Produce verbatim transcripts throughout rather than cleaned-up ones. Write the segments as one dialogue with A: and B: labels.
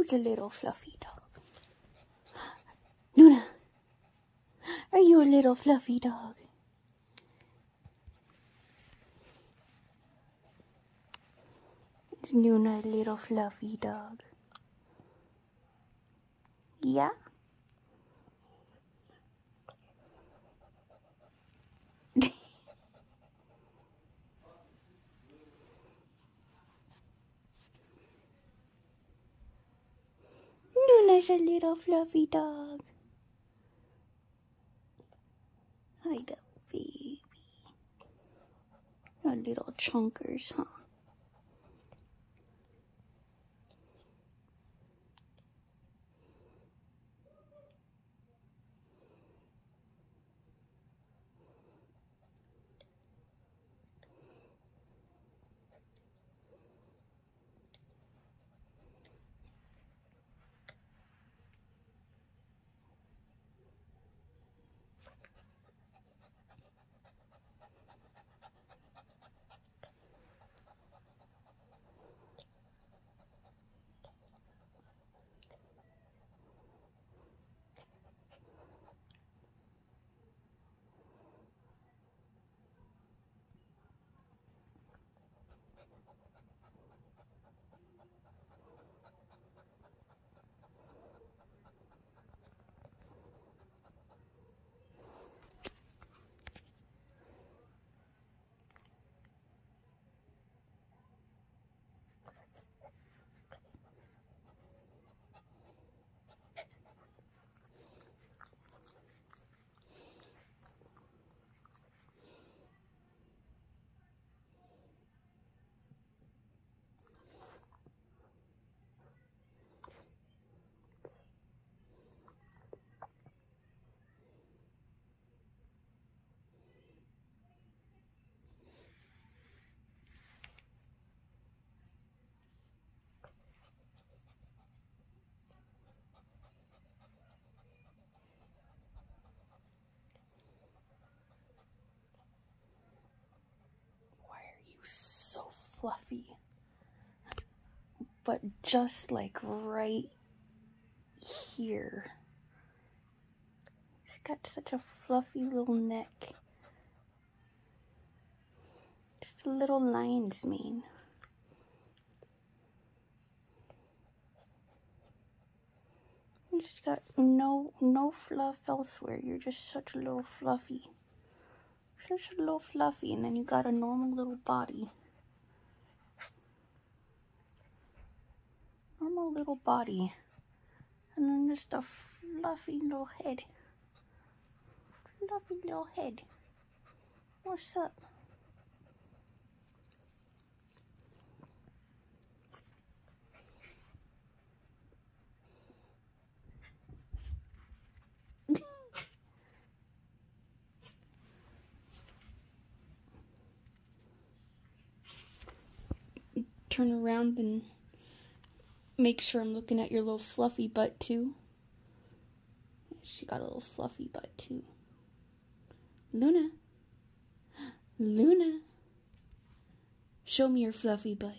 A: Who's a little fluffy dog? Luna, are you a little fluffy dog? Is Luna a little fluffy dog? Yeah? Luna's a little fluffy dog. Hi, the baby. Our little chunkers, huh? So fluffy, but just like right here. She's got such a fluffy little neck. Just a little lion's mane. You just got no no fluff elsewhere. You're just such a little fluffy. Such a little fluffy, and then you got a normal little body. Normal little body, and then just a fluffy little head. Fluffy little head. What's up? Turn around and make sure I'm looking at your little fluffy butt too. She got a little fluffy butt too. Luna. Luna. Show me your fluffy butt.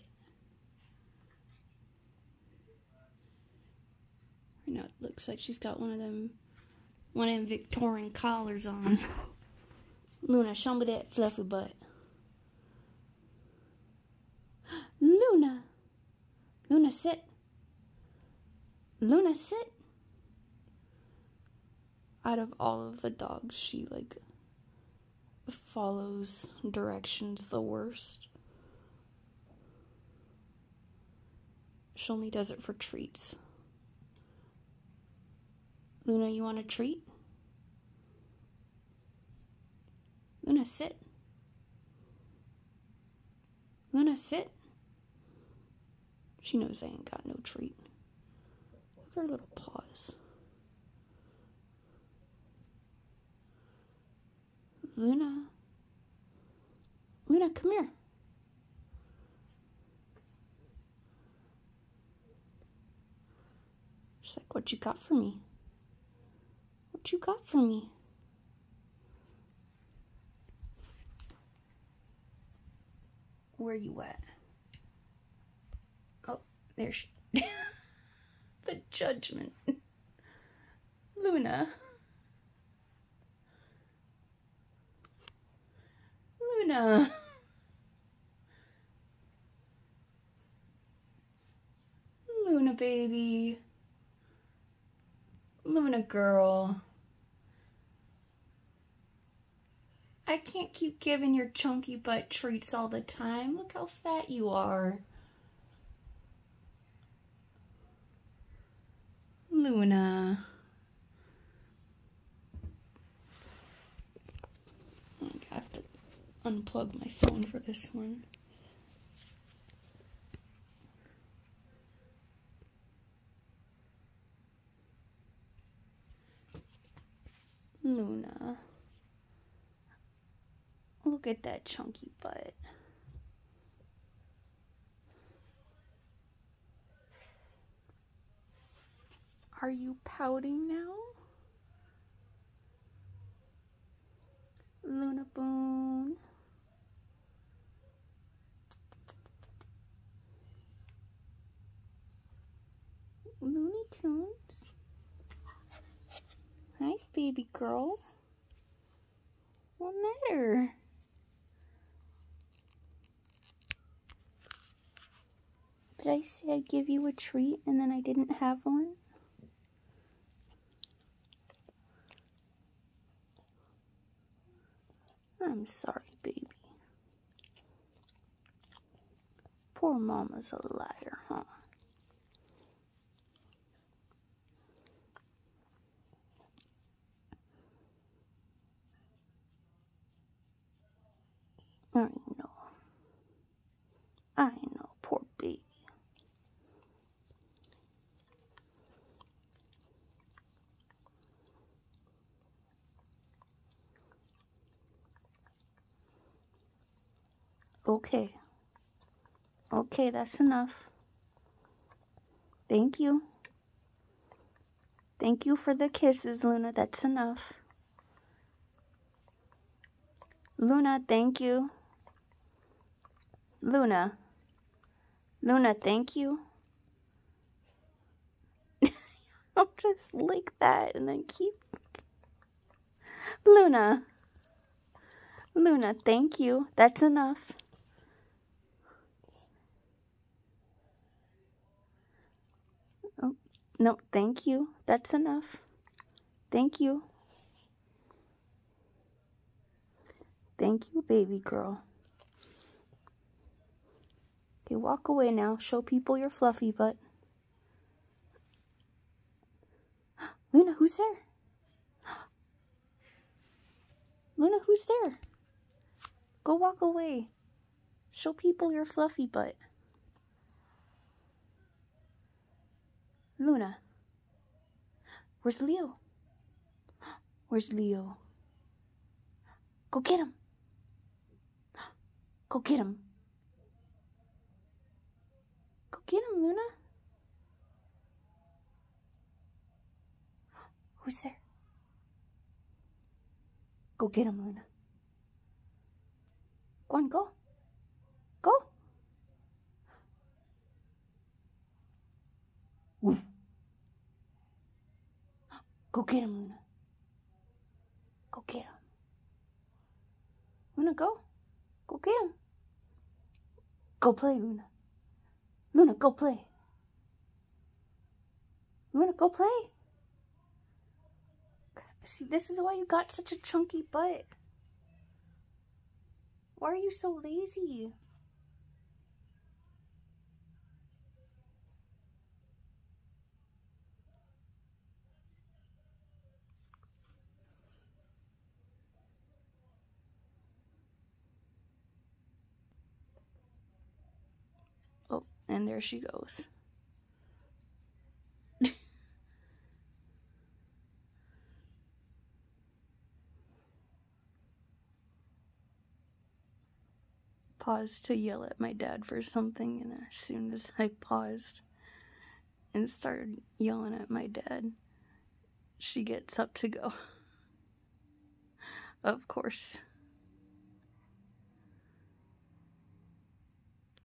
A: Right now it looks like she's got one of them one of them Victorian collars on. Luna, show me that fluffy butt. Luna. Luna, sit. Luna, sit. Out of all of the dogs, she, like, follows directions the worst. She only does it for treats. Luna, you want a treat? Luna, sit. Luna, sit. She knows I ain't got no treat. Look at her little paws. Luna. Luna, come here. She's like, what you got for me? What you got for me? Where you at? Oh, there she The judgment. Luna. Luna. Luna baby. Luna girl. I can't keep giving your chunky butt treats all the time. Look how fat you are. Luna. I have to unplug my phone for this one. Luna. Look at that chunky butt. Are you pouting now? Luna Boone. Looney Tunes. Hi, baby girl. What matter? Did I say I'd give you a treat and then I didn't have one? I'm sorry, baby. Poor mama's a liar, huh? I know. I know, poor baby. Okay. Okay, that's enough. Thank you. Thank you for the kisses, Luna. That's enough. Luna, thank you. Luna. Luna, thank you. I'll just lick that and then keep... Luna. Luna, thank you. That's enough. Oh, no, thank you. That's enough. Thank you. Thank you, baby girl. Okay, walk away now. Show people your fluffy butt. Luna, who's there? Luna, who's there? Go walk away. Show people your fluffy butt. Luna. Where's Leo? Where's Leo? Go get him. Go get him. Go get him, Luna. Who's there? Go get him, Luna. Go on, go. Go. Woo. Go get him, Luna. Go get him. Luna, go. Go get him. Go play, Luna. Luna, go play. Luna, go play. See, this is why you got such a chunky butt. Why are you so lazy? Oh, and there she goes. Paused to yell at my dad for something, and as soon as I paused and started yelling at my dad, she gets up to go. Of course.